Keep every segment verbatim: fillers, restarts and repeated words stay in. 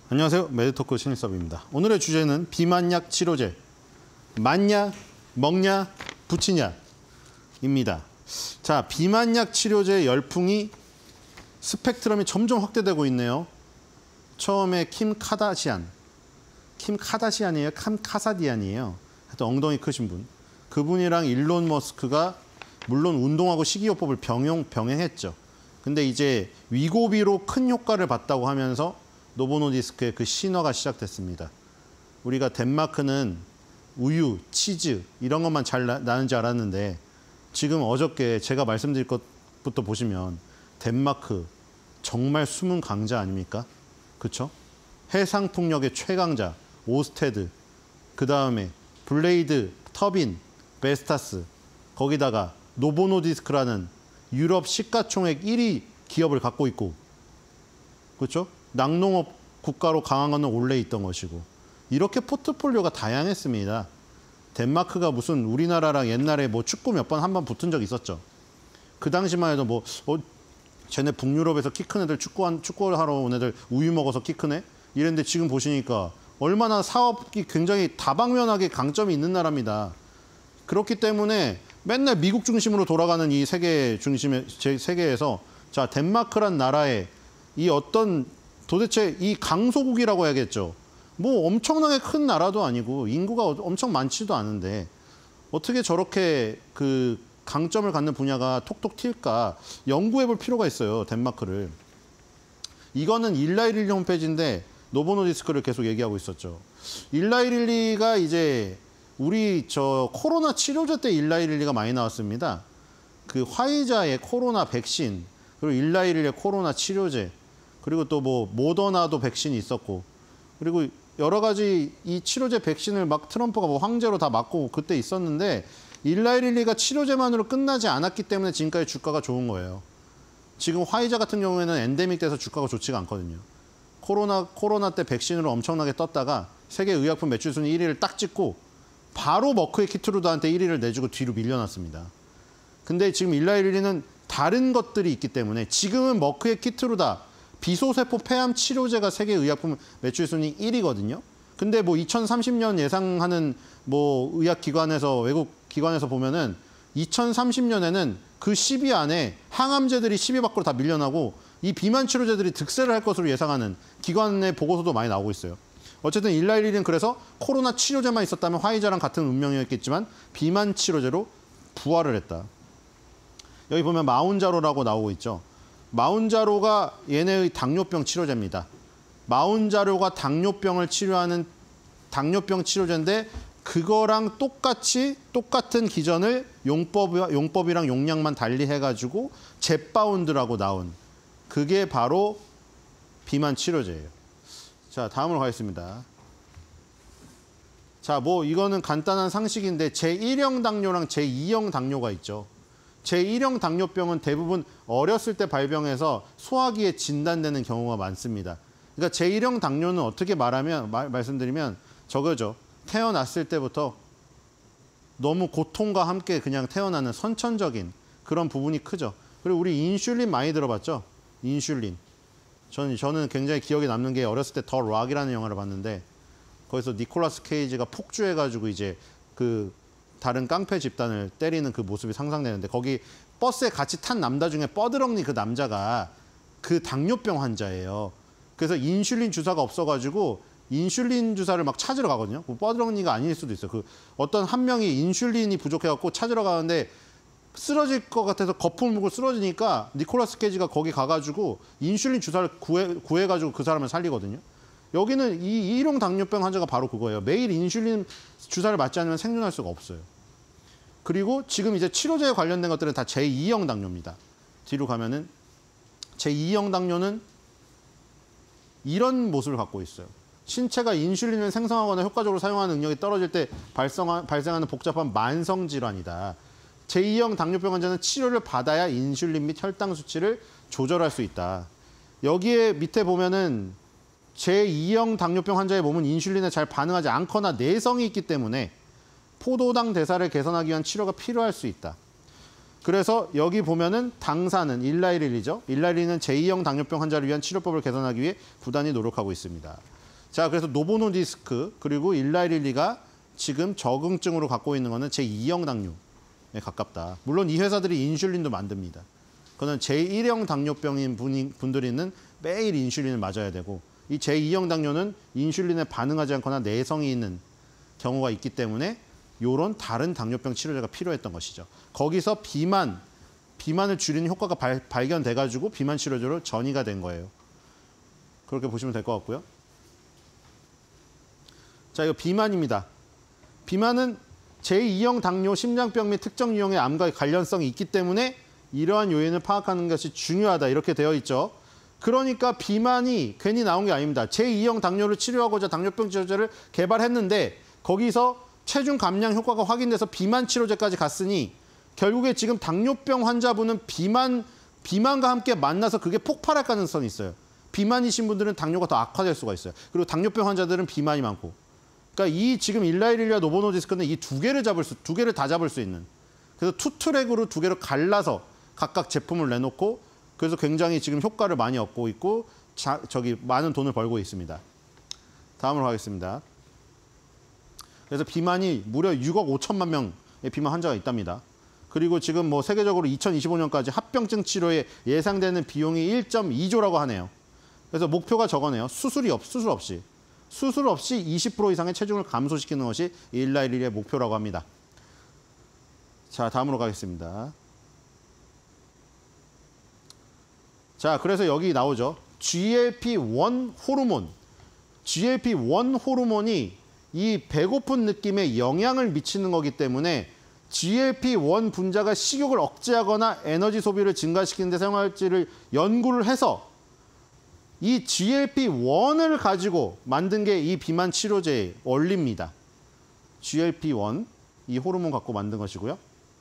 안녕하세요. 메디토크 신일섭입니다. 오늘의 주제는 비만약 치료제. 맞냐, 먹냐, 붙이냐입니다. 자, 비만약 치료제 열풍이 스펙트럼이 점점 확대되고 있네요. 처음에 킴 카다시안. 킴 카다시안이에요? 캄 카사디안이에요? 하여튼 엉덩이 크신 분. 그분이랑 일론 머스크가 물론 운동하고 식이요법을 병용, 병행했죠. 근데 이제 위고비로 큰 효과를 봤다고 하면서 노보노디스크의 그 신화가 시작됐습니다. 우리가 덴마크는 우유, 치즈 이런 것만 잘 나, 나는 줄 알았는데 지금 어저께 제가 말씀드릴 것부터 보시면 덴마크 정말 숨은 강자 아닙니까? 그렇죠? 해상풍력의 최강자 오스테드, 그 다음에 블레이드, 터빈, 베스타스, 거기다가 노보노디스크라는 유럽 시가총액 일 위 기업을 갖고 있고, 그렇죠? 낙농업 국가로 강한 건 원래 있던 것이고, 이렇게 포트폴리오가 다양했습니다. 덴마크가 무슨 우리나라랑 옛날에 뭐 축구 몇 번 한 번 붙은 적 있었죠. 그 당시만 해도 뭐 어, 쟤네 북유럽에서 키 큰 애들 축구 축구를 하러 온 애들 우유 먹어서 키 크네? 이랬는데 지금 보시니까 얼마나 사업이 굉장히 다방면하게 강점이 있는 나라입니다. 그렇기 때문에 맨날 미국 중심으로 돌아가는 이 세계 중심의 제 세계에서 자, 덴마크란 나라의 이 어떤 도대체 이 강소국이라고 해야겠죠. 뭐 엄청나게 큰 나라도 아니고 인구가 엄청 많지도 않은데 어떻게 저렇게 그 강점을 갖는 분야가 톡톡 튈까 연구해 볼 필요가 있어요, 덴마크를. 이거는 일라이릴리 홈페이지인데 노보노디스크를 계속 얘기하고 있었죠. 일라이릴리가 이제 우리 저 코로나 치료제 때 일라이릴리가 많이 나왔습니다. 그 화이자의 코로나 백신, 그리고 일라이릴리의 코로나 치료제, 그리고 또 뭐 모더나도 백신이 있었고, 그리고 여러 가지 이 치료제 백신을 막 트럼프가 뭐 황제로 다 맞고 그때 있었는데 일라이릴리가 치료제만으로 끝나지 않았기 때문에 지금까지 주가가 좋은 거예요. 지금 화이자 같은 경우에는 엔데믹 돼서 주가가 좋지가 않거든요. 코로나 코로나 때 백신으로 엄청나게 떴다가 세계 의약품 매출 순위 일 위를 딱 찍고 바로 머크의 키트루다한테 일 위를 내주고 뒤로 밀려났습니다. 근데 지금 일라이릴리는 다른 것들이 있기 때문에 지금은 머크의 키트루다 비소세포 폐암 치료제가 세계 의약품 매출 순위 일 위거든요. 근데 뭐 이천삼십 년 예상하는 뭐 의학기관에서 외국 기관에서 보면은 이천삼십 년에는 그 십 위 안에 항암제들이 십 위 밖으로 다 밀려나고 이 비만 치료제들이 득세를 할 것으로 예상하는 기관의 보고서도 많이 나오고 있어요. 어쨌든 일라이릴리는 그래서 코로나 치료제만 있었다면 화이자랑 같은 운명이었겠지만 비만 치료제로 부활을 했다. 여기 보면 마운자로라고 나오고 있죠. 마운자로가 얘네의 당뇨병 치료제입니다. 마운자로가 당뇨병을 치료하는 당뇨병 치료제인데 그거랑 똑같이 똑같은 기전을 용법, 용법이랑 용량만 달리 해가지고 젯바운드라고 나온 그게 바로 비만 치료제예요. 자, 다음으로 가겠습니다. 자, 뭐 이거는 간단한 상식인데 제일형 당뇨랑 제이형 당뇨가 있죠. 제일형 당뇨병은 대부분 어렸을 때 발병해서 소화기에 진단되는 경우가 많습니다. 그러니까 제일형 당뇨는 어떻게 말하면 말, 말씀드리면 저거죠. 태어났을 때부터 너무 고통과 함께 그냥 태어나는 선천적인 그런 부분이 크죠. 그리고 우리 인슐린 많이 들어봤죠? 인슐린. 저는, 저는 굉장히 기억에 남는 게 어렸을 때 더 락이라는 영화를 봤는데 거기서 니콜라스 케이지가 폭주해가지고 이제 그 다른 깡패 집단을 때리는 그 모습이 상상되는데 거기 버스에 같이 탄 남자 중에 뻐드렁니 그 남자가 그 당뇨병 환자예요. 그래서 인슐린 주사가 없어가지고 인슐린 주사를 막 찾으러 가거든요. 그 뻐드렁니가 아닐 수도 있어요. 그 어떤 한 명이 인슐린이 부족해갖고 찾으러 가는데 쓰러질 것 같아서 거품을 물고 쓰러지니까 니콜라스 케이지가 거기 가가지고 인슐린 주사를 구해, 구해가지고 그 사람을 살리거든요. 여기는 이 일형 당뇨병 환자가 바로 그거예요. 매일 인슐린 주사를 맞지 않으면 생존할 수가 없어요. 그리고 지금 이제 치료제에 관련된 것들은 다 제이형 당뇨입니다. 뒤로 가면은 제이형 당뇨는 이런 모습을 갖고 있어요. 신체가 인슐린을 생성하거나 효과적으로 사용하는 능력이 떨어질 때 발생하, 발생하는 복잡한 만성 질환이다. 제이형 당뇨병 환자는 치료를 받아야 인슐린 및 혈당 수치를 조절할 수 있다. 여기에 밑에 보면은 제이형 당뇨병 환자의 몸은 인슐린에 잘 반응하지 않거나 내성이 있기 때문에 포도당 대사를 개선하기 위한 치료가 필요할 수 있다. 그래서 여기 보면은 당사는 일라이릴리죠. 일라이릴리는 제이형 당뇨병 환자를 위한 치료법을 개선하기 위해 부단히 노력하고 있습니다. 자, 그래서 노보노디스크 그리고 일라이릴리가 지금 적응증으로 갖고 있는 거는 제이형 당뇨에 가깝다. 물론 이 회사들이 인슐린도 만듭니다. 그거는 제일형 당뇨병인 분이, 분들이는 매일 인슐린을 맞아야 되고 이 제이형 당뇨는 인슐린에 반응하지 않거나 내성이 있는 경우가 있기 때문에 이런 다른 당뇨병 치료제가 필요했던 것이죠. 거기서 비만, 비만을 줄이는 효과가 발, 발견돼가지고 비만 치료제로 전이가 된 거예요. 그렇게 보시면 될 것 같고요. 자, 이거 비만입니다. 비만은 제이형 당뇨, 심장병 및 특정 유형의 암과 관련성이 있기 때문에 이러한 요인을 파악하는 것이 중요하다. 이렇게 되어 있죠. 그러니까 비만이 괜히 나온 게 아닙니다. 제이형 당뇨를 치료하고자 당뇨병 치료제를 개발했는데 거기서 체중 감량 효과가 확인돼서 비만 치료제까지 갔으니 결국에 지금 당뇨병 환자분은 비만, 비만과 함께 만나서 그게 폭발할 가능성이 있어요. 비만이신 분들은 당뇨가 더 악화될 수가 있어요. 그리고 당뇨병 환자들은 비만이 많고. 그러니까 이 지금 일라이릴리와 노보노디스크는 이 두 개를 잡을 수, 두 개를 다 잡을 수 있는. 그래서 투 트랙으로 두 개를 갈라서 각각 제품을 내놓고 그래서 굉장히 지금 효과를 많이 얻고 있고 자, 저기 많은 돈을 벌고 있습니다. 다음으로 가겠습니다. 그래서 비만이 무려 육억 오천만 명의 비만 환자가 있답니다. 그리고 지금 뭐 세계적으로 이천이십오 년까지 합병증 치료에 예상되는 비용이 일 점 이조라고 하네요. 그래서 목표가 저거네요. 수술이 없, 수술 없이. 수술 없이 이십 퍼센트 이상의 체중을 감소시키는 것이 일라이릴리의 목표라고 합니다. 자, 다음으로 가겠습니다. 자, 그래서 여기 나오죠. 지엘피 원 호르몬. 지엘피 원 호르몬이 이 배고픈 느낌에 영향을 미치는 거기 때문에 지엘피 원 분자가 식욕을 억제하거나 에너지 소비를 증가시키는 데 사용할지를 연구를 해서 이 지엘피 원을 가지고 만든 게 이 비만 치료제의 원리입니다. 지엘피 원, 이 호르몬 갖고 만든 것이고요.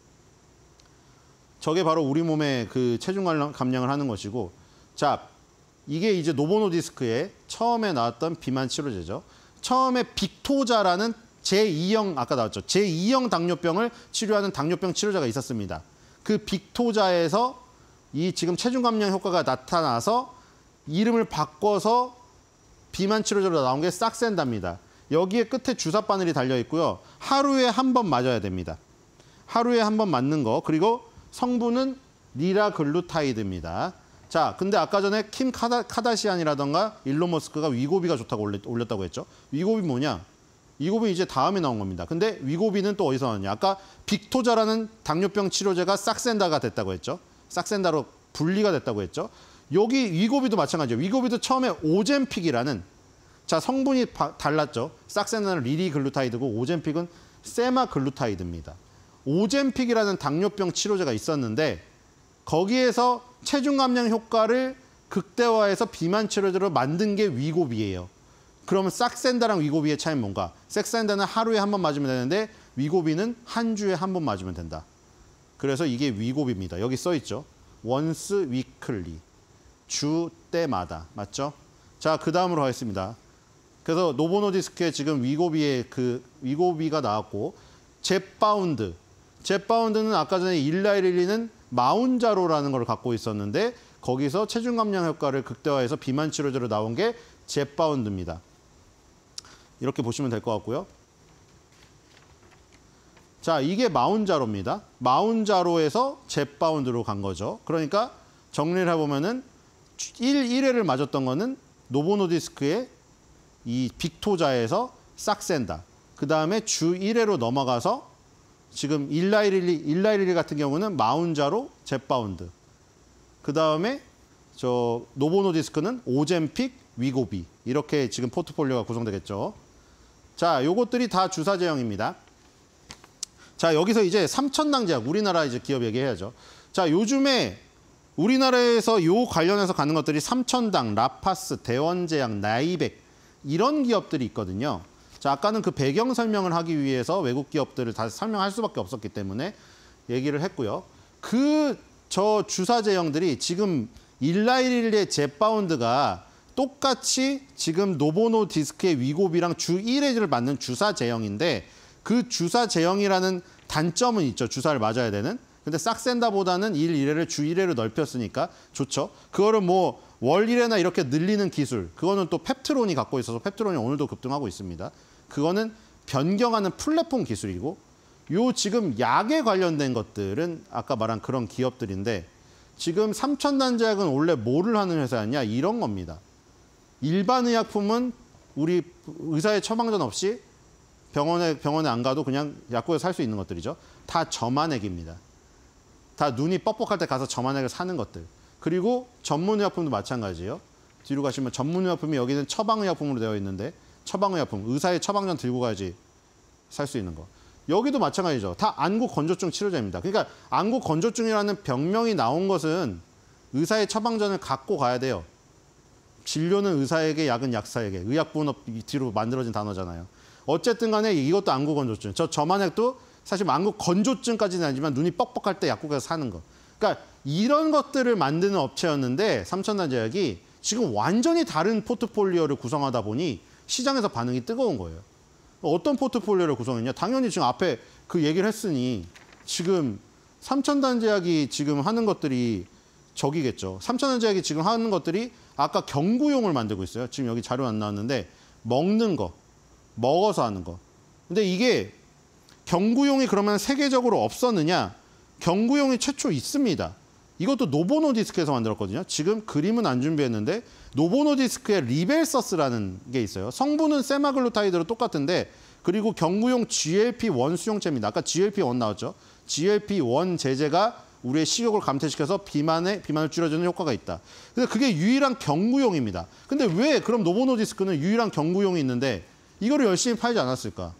저게 바로 우리 몸의 그 체중 감량을 하는 것이고, 자, 이게 이제 노보노디스크의 처음에 나왔던 비만 치료제죠. 처음에 빅토자라는 제이형, 아까 나왔죠. 제이형 당뇨병을 치료하는 당뇨병 치료제가 있었습니다. 그 빅토자에서 이 지금 체중 감량 효과가 나타나서 이름을 바꿔서 비만 치료제로 나온 게 싹센다입니다. 여기에 끝에 주사 바늘이 달려 있고요. 하루에 한 번 맞아야 됩니다. 하루에 한 번 맞는 거. 그리고 성분은 리라글루타이드입니다. 자, 근데 아까 전에 킴 카다, 카다시안이라던가 일론 머스크가 위고비가 좋다고 올렸, 올렸다고 했죠. 위고비 뭐냐? 위고비 이제 다음에 나온 겁니다. 근데 위고비는 또 어디서 나왔냐? 아까 빅토자라는 당뇨병 치료제가 싹센다가 됐다고 했죠. 싹센다로 분리가 됐다고 했죠. 여기 위고비도 마찬가지예요. 위고비도 처음에 오젬픽이라는, 자, 성분이 바, 달랐죠. 싹센다는 리리글루타이드고 오젬픽은 세마글루타이드입니다. 오젬픽이라는 당뇨병 치료제가 있었는데 거기에서 체중 감량 효과를 극대화해서 비만 치료제로 만든 게 위고비예요. 그러면 싹센다랑 위고비의 차이는 뭔가? 싹센다는 하루에 한 번 맞으면 되는데 위고비는 한 주에 한 번 맞으면 된다. 그래서 이게 위고비입니다. 여기 써 있죠. once weekly. 주 때마다. 맞죠? 자, 그 다음으로 가겠습니다. 그래서 노보노디스크에 지금 위고비의 그 위고비가 나왔고, 젯바운드. 젯바운드는 아까 전에 일라이릴리는 마운자로라는 걸 갖고 있었는데 거기서 체중 감량 효과를 극대화해서 비만 치료제로 나온 게 젯바운드입니다. 이렇게 보시면 될 것 같고요. 자, 이게 마운자로입니다. 마운자로에서 젯바운드로 간 거죠. 그러니까 정리를 해보면은 일, 일 회를 맞았던 거는 노보노디스크의 이 빅토자에서 싹센다. 그 다음에 주 일 회로 넘어가서 지금 일라이릴리, 일라이릴리 같은 경우는 마운자로 젯바운드. 그 다음에 저 노보노디스크는 오젬픽, 위고비. 이렇게 지금 포트폴리오가 구성되겠죠. 자, 요것들이 다 주사 제형입니다. 자, 여기서 이제 삼천당 제약, 우리나라 이제 기업 얘기해야죠. 자, 요즘에 우리나라에서 요 관련해서 가는 것들이 삼천당, 라파스, 대원제약, 나이백 이런 기업들이 있거든요. 자, 아까는 그 배경 설명을 하기 위해서 외국 기업들을 다 설명할 수밖에 없었기 때문에 얘기를 했고요. 그 저 주사 제형들이 지금 일라이릴리의 젯바운드가 똑같이 지금 노보노디스크의 위고비랑 주 일 회를 맞는 주사 제형인데 그 주사 제형이라는 단점은 있죠. 주사를 맞아야 되는. 근데 싹센다보다는 일 일 회를 주 일 회로 넓혔으니까 좋죠. 그거를 뭐 월 일 회나 이렇게 늘리는 기술, 그거는 또 펩트론이 갖고 있어서 펩트론이 오늘도 급등하고 있습니다. 그거는 변경하는 플랫폼 기술이고, 요 지금 약에 관련된 것들은 아까 말한 그런 기업들인데, 지금 삼천단제약은 원래 뭐를 하는 회사였냐, 이런 겁니다. 일반 의약품은 우리 의사의 처방전 없이 병원에 병원에 안 가도 그냥 약국에서 살 수 있는 것들이죠. 다 저만액입니다. 다 눈이 뻑뻑할 때 가서 저만액을 사는 것들. 그리고 전문의약품도 마찬가지예요. 뒤로 가시면 전문의약품이 여기는 처방의약품으로 되어 있는데, 처방의약품, 의사의 처방전 들고 가야지 살 수 있는 거. 여기도 마찬가지죠. 다 안구 건조증 치료제입니다. 그러니까 안구 건조증이라는 병명이 나온 것은 의사의 처방전을 갖고 가야 돼요. 진료는 의사에게, 약은 약사에게. 의약분업 뒤로 만들어진 단어잖아요. 어쨌든 간에 이것도 안구 건조증. 저 저만액도 사실 안구 건조증까지는 아니지만 눈이 뻑뻑할 때 약국에서 사는 거. 그러니까 이런 것들을 만드는 업체였는데 삼천단제약이 지금 완전히 다른 포트폴리오를 구성하다 보니 시장에서 반응이 뜨거운 거예요. 어떤 포트폴리오를 구성했냐? 당연히 지금 앞에 그 얘기를 했으니 지금 삼천단제약이 지금 하는 것들이 저기겠죠. 삼천단제약이 지금 하는 것들이 아까 경구용을 만들고 있어요. 지금 여기 자료 안 나왔는데 먹는 거, 먹어서 하는 거. 근데 이게 경구용이 그러면 세계적으로 없었느냐? 경구용이 최초 있습니다. 이것도 노보노디스크에서 만들었거든요. 지금 그림은 안 준비했는데 노보노디스크의 리벨서스라는 게 있어요. 성분은 세마글루타이드로 똑같은데, 그리고 경구용 지엘피 원 수용체입니다. 아까 지엘피 원 나왔죠. 지엘피 원 제제가 우리의 식욕을 감퇴시켜서 비만에, 비만을 줄여주는 효과가 있다. 그래서 그게 유일한 경구용입니다. 근데 왜 그럼 노보노디스크는 유일한 경구용이 있는데 이거를 열심히 팔지 않았을까?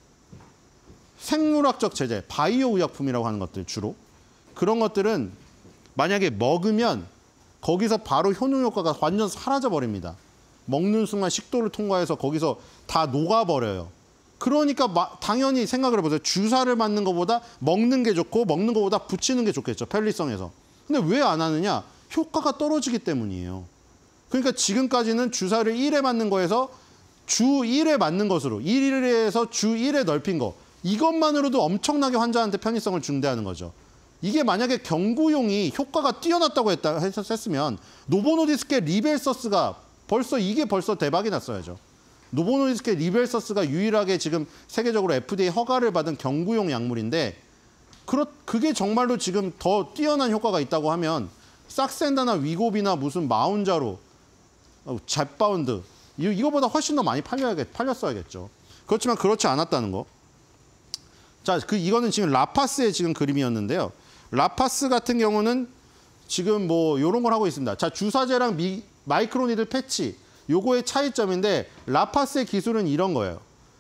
생물학적 제제, 바이오 의약품이라고 하는 것들 주로. 그런 것들은 만약에 먹으면 거기서 바로 효능 효과가 완전 사라져 버립니다. 먹는 순간 식도를 통과해서 거기서 다 녹아버려요. 그러니까 마, 당연히 생각을 해보세요. 주사를 맞는 것보다 먹는 게 좋고 먹는 것보다 붙이는 게 좋겠죠. 편리성에서. 근데 왜 안 하느냐? 효과가 떨어지기 때문이에요. 그러니까 지금까지는 주사를 일 회 맞는 거에서 주 일 회 맞는 것으로 일 회에서 주 일 회 넓힌 거. 이것만으로도 엄청나게 환자한테 편의성을 중대하는 거죠. 이게 만약에 경구용이 효과가 뛰어났다고 했다, 했으면 노보노디스크의 리벨서스가 벌써 이게 벌써 대박이 났어야죠. 노보노디스크의 리벨서스가 유일하게 지금 세계적으로 에프디에이 허가를 받은 경구용 약물인데, 그렇, 그게 정말로 지금 더 뛰어난 효과가 있다고 하면 싹센다나 위고비나 무슨 마운자로, 젯바운드 이거보다 훨씬 더 많이 팔려야겠, 팔렸어야겠죠. 그렇지만 그렇지 않았다는 거. 자, 그 이거는 지금 라파스의 지금 그림이었는데요. 라파스 같은 경우는 지금 뭐 이런 걸 하고 있습니다. 자, 주사제랑 미, 마이크로니들 패치, 요거의 차이점인데 라파스의 기술은 이런 거예요.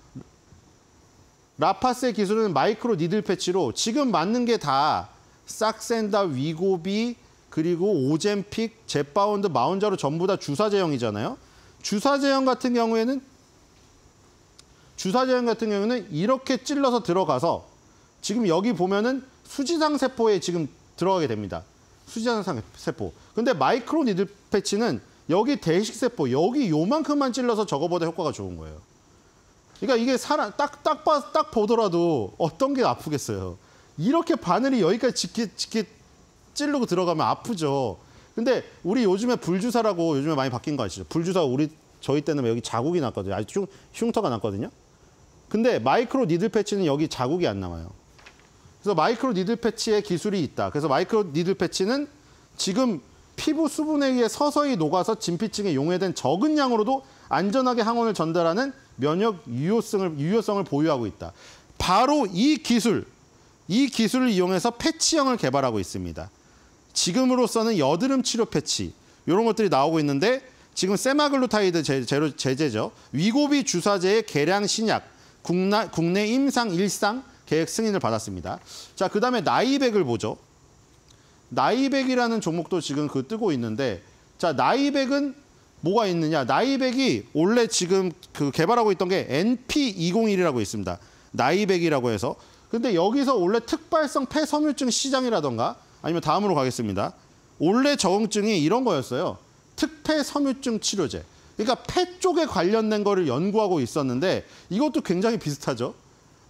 라파스의 기술은 마이크로 니들 패치로 지금 맞는 게 다 싹센다, 위고비, 그리고 오젬픽, 젯바운드, 마운자로 전부 다 주사제형이잖아요. 주사제형 같은 경우에는 주사제형 같은 경우는 이렇게 찔러서 들어가서 지금 여기 보면은 수지상 세포에 지금 들어가게 됩니다. 수지상 세포. 근데 마이크로 니들 패치는 여기 대식 세포, 여기 요만큼만 찔러서 저거보다 효과가 좋은 거예요. 그러니까 이게 사람 딱 딱 봐 딱 보더라도 어떤 게 아프겠어요. 이렇게 바늘이 여기까지 짙게 짙게 찌르고 들어가면 아프죠. 근데 우리 요즘에 불주사라고 요즘에 많이 바뀐 거 아시죠? 불주사 우리 저희 때는 여기 자국이 났거든요. 아주 흉, 흉터가 났거든요. 근데 마이크로 니들 패치는 여기 자국이 안 남아요. 그래서 마이크로 니들 패치의 기술이 있다. 그래서 마이크로 니들 패치는 지금 피부 수분에 의해 서서히 녹아서 진피층에 용해된 적은 양으로도 안전하게 항원을 전달하는 면역 유효성을, 유효성을 보유하고 있다. 바로 이 기술, 이 기술을 이용해서 패치형을 개발하고 있습니다. 지금으로서는 여드름 치료 패치, 이런 것들이 나오고 있는데 지금 세마글루타이드 제로 제제죠. 위고비 주사제의 개량 신약, 국내, 국내 임상 일상 계획 승인을 받았습니다. 자, 그 다음에 나이백을 보죠. 나이백이라는 종목도 지금 그 뜨고 있는데, 자, 나이백은 뭐가 있느냐? 나이백이 원래 지금 그 개발하고 있던 게 엔피 이공일이라고 있습니다. 나이백이라고 해서. 근데 여기서 원래 특발성 폐섬유증 시장이라던가 아니면 다음으로 가겠습니다. 원래 적응증이 이런 거였어요. 특폐섬유증 치료제. 그러니까 폐 쪽에 관련된 거를 연구하고 있었는데 이것도 굉장히 비슷하죠.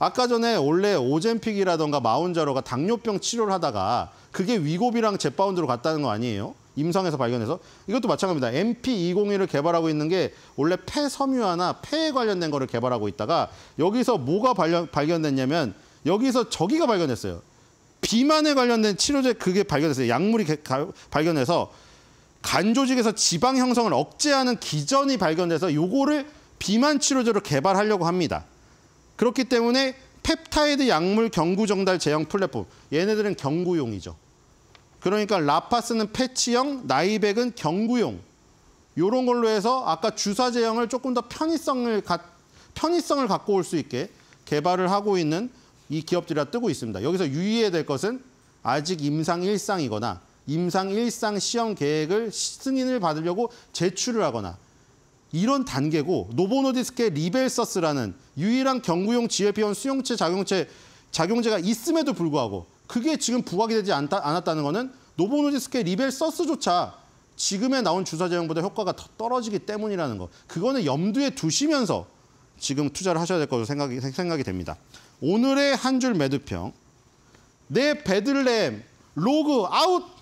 아까 전에 원래 오젬픽이라던가 마운자로가 당뇨병 치료를 하다가 그게 위고비랑 젯바운드로 갔다는 거 아니에요? 임상에서 발견해서. 이것도 마찬가지입니다. 엠피 이공일을 개발하고 있는 게 원래 폐섬유화나 폐에 관련된 거를 개발하고 있다가 여기서 뭐가 발견, 발견됐냐면 여기서 저기가 발견됐어요. 비만에 관련된 치료제 그게 발견됐어요. 약물이 개, 가, 발견해서 간 조직에서 지방 형성을 억제하는 기전이 발견돼서 요거를 비만 치료제로 개발하려고 합니다. 그렇기 때문에 펩타이드 약물 경구 정달 제형 플랫폼. 얘네들은 경구용이죠. 그러니까 라파스는 패치형, 나이백은 경구용. 요런 걸로 해서 아까 주사 제형을 조금 더 편의성을, 가, 편의성을 갖고 올 수 있게 개발을 하고 있는 이 기업들이 뜨고 있습니다. 여기서 유의해야 될 것은 아직 임상 일상이거나 임상 일상 시험 계획을 승인을 받으려고 제출을 하거나 이런 단계고 노보노디스크의 리벨서스라는 유일한 경구용 지엘피원 수용체 작용체, 작용제가 있음에도 불구하고 그게 지금 부각이 되지 않다, 않았다는 거는 노보노디스크의 리벨서스조차 지금에 나온 주사 제형보다 효과가 더 떨어지기 때문이라는 거. 그거는 염두에 두시면서 지금 투자를 하셔야 될 것으로 생각이, 생각이 됩니다. 오늘의 한 줄 매도평. 내 베들레헴 로그 아웃.